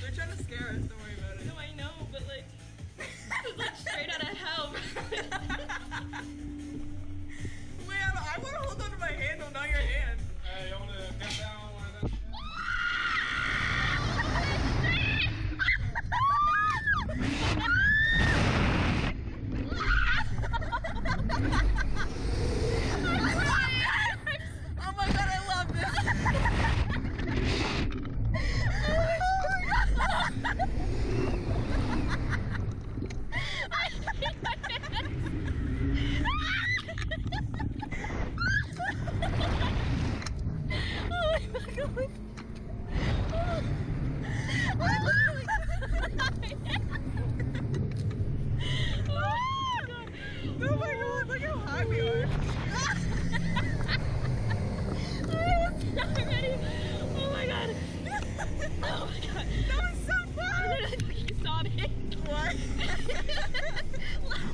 They're trying to scare us, don't worry about it. No, I know, but like, this is like straight out of hell. Wait, I want to hold on to my handle, not your hand. Hey, you want to get down one of them? Oh my god, I love this. Oh my god, look how high we are. Not ready. Oh my god. Oh my god. That was so fun. You saw it. What?